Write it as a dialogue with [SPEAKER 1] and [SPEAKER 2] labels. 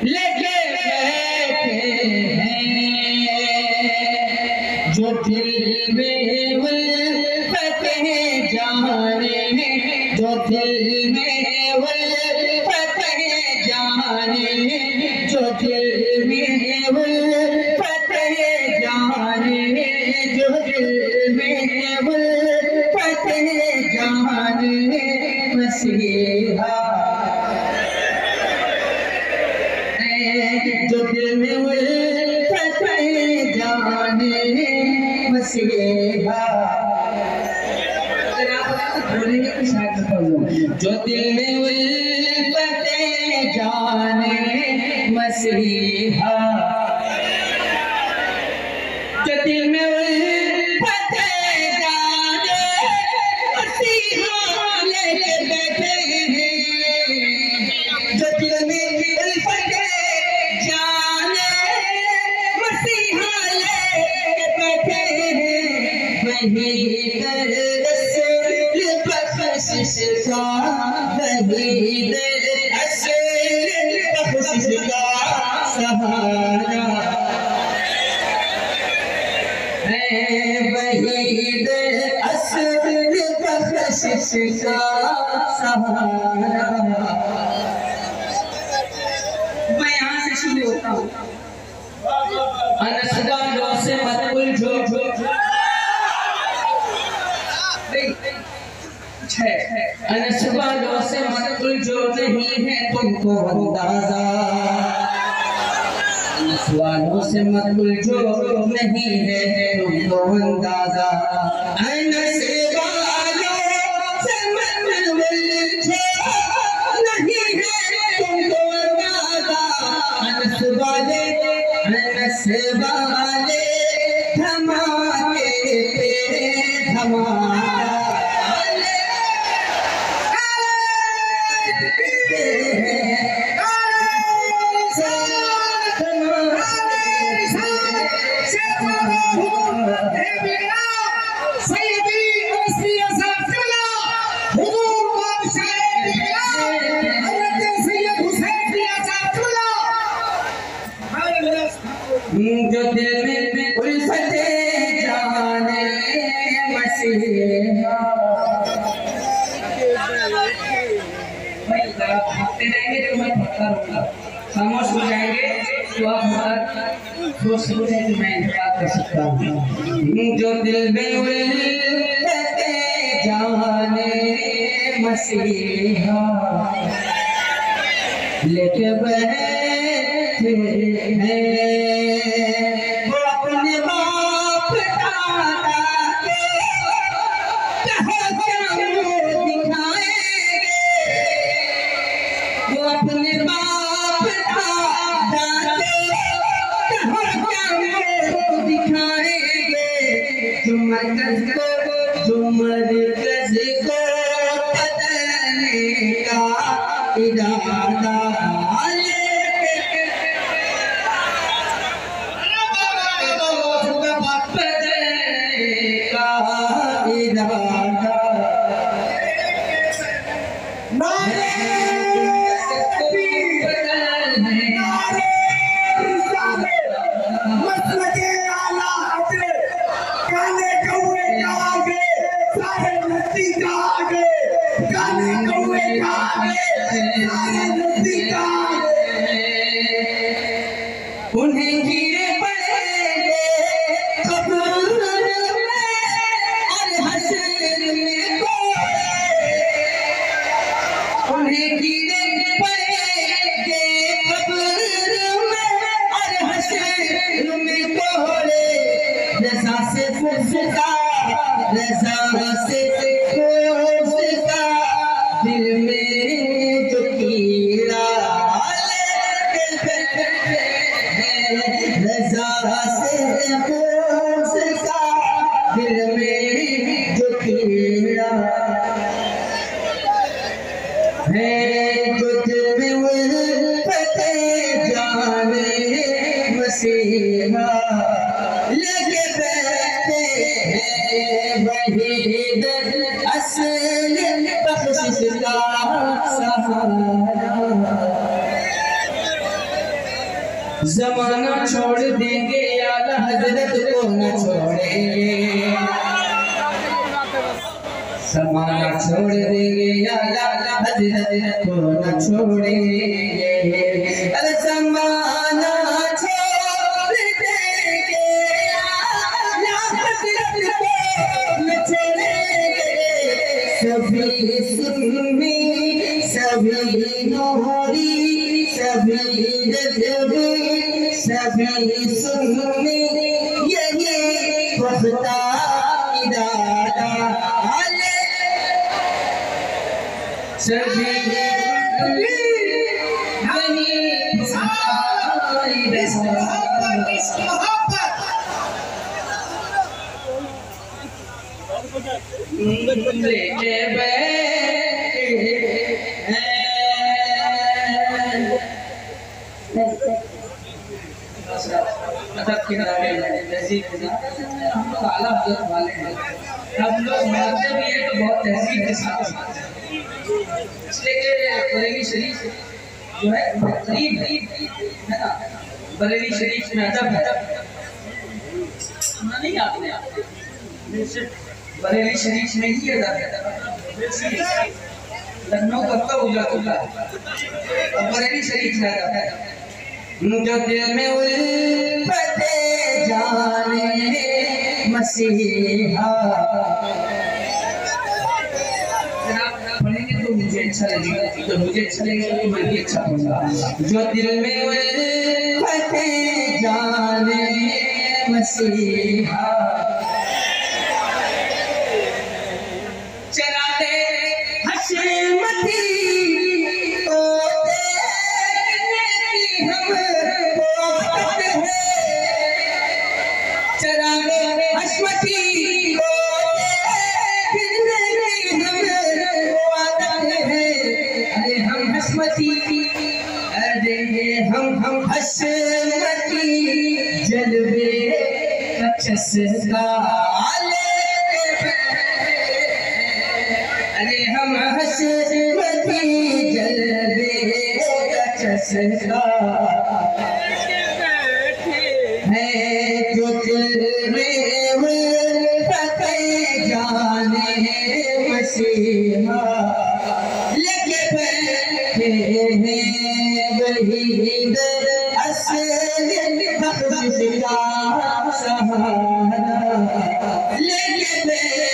[SPEAKER 1] लेके बैठे हैं, जो दिल में उल्फत है जाने, जो दिल में उल्फत है जाने, जो दिल में उल्फत है जाने, जो दिल में उल्फत है जाने, मसीहा जो दिल में उल्फत है जाने, मसीहा। अगर आप बोलेंगे तो शायद पढ़ लो। जो दिल में उल्फत है जाने, मसीहा, जो दिल में उल्फत है जाने, मसीहा लेके बैठे हैं, जो दिल में उल्फत है जाने, मसीहा लेके बैठे हैं, वही दर असल बख्शिश का, वही दर असल बख्शिश का सहारा है, वही दर असल बख्शिश का सहारा। मैं यहाँ से शुरू होता हूँ। अनसबालों से मत उलझो, अनसबालों से मत उलझो, नहीं है तुमको अंदाजा, अनसबालों से मत उलझो, नहीं है तुमको अंदाजा, अनसबालों से मत उलझो, नहीं है तुमको अंदाजा, अनसबाले अनसबाले धमाके पे धमाका, जो दिल में उल्फत जाने, मसीहा। भाई आप भागते रहेंगे तो मैं भागता रहूंगा, खामोश हो जाएंगे तो आप सोच सकते हैं कि मैं इंतजार कर सकता हूँ। जो दिल में उल्फत जाने, मसीहा लेके बैठे हैं, वो अपने बाप दादा के कहाँ क्या मुँह दिखाएंगे, वो अपने बाप दादा के कहाँ क्या मुँह दिखाएंगे, जो मरकज को बदलने का इरादा जमाना छोड़ देंगे आला हजरत को न छोड़ेंगे, जमाना छोड़ देंगे आला हजरत को न छोड़ेंगे। अरे जमाना छोड़ देंगे आला हजरत को न छोड़ेंगे। सभी सुन्नी सभी नूरी सभी रज़वी सभी सुन्नी यही पुख्ता इरादा आले सभी यही पुख्ता इरादा लेके बैठे हम लोग आला हज़रत वाले हैं, हम लोग मानते भी हैं तो बहुत तहजीब के साथ, इसलिए कि बरेली शरीफ जो है करीब है ना, बरेली शरीफ में अदब है नहीं, आपने बरेली शरीफ में ही अदब है, लखनऊ कब का उजला खुला है और बरेली शरीफ में अदब है। जो दिल में उल्फते जाने मसीहा, पढ़ेंगे तो मुझे अच्छा लगेगा, तो मुझे अच्छा लगेगा तो मैं भी अच्छा पढ़ूंगा। जो दिल में उल्फते जाने मसीहा चलाते हशमती हम हसमती जलवे चस्का अरे हम हसमती जलवे चस्का है जो दिल में उल्फते जाने मसीहा लेके बैठे हैं वही असल बख्शिश का सहारा लेके